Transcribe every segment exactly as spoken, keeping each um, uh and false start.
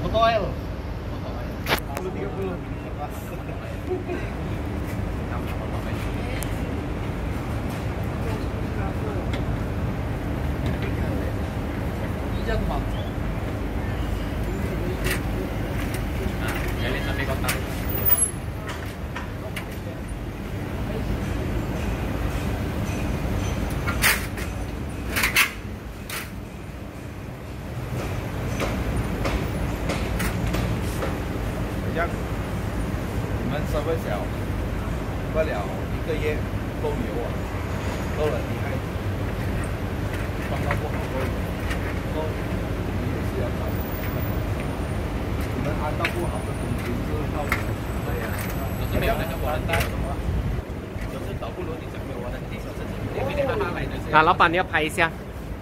Motor oil. Puluh tiga puluh. Ijaz mak. Nah, jadi sampai kotak. 你们稍微小，不了一个月够油啊，够了，你还刚刚不好够，够你也是要找，你们安到不好的东西是靠你的。对呀，就是没有那个瓦楞带，就是倒不如你讲没有瓦楞带，就是因为你慢慢来的。 啊，老板你要拍一下。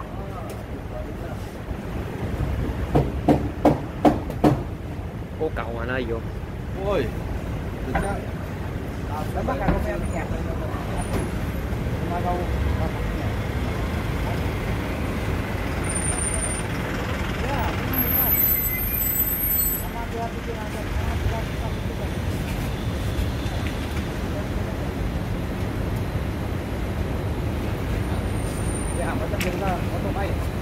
我搞完了油。 喂，人家。 Lepas kan kau punya minyak. Mana kau masak minyak? Ya, minyak. Sama dia bikin aja, sama dia bikin. Ya, macam kita foto baik.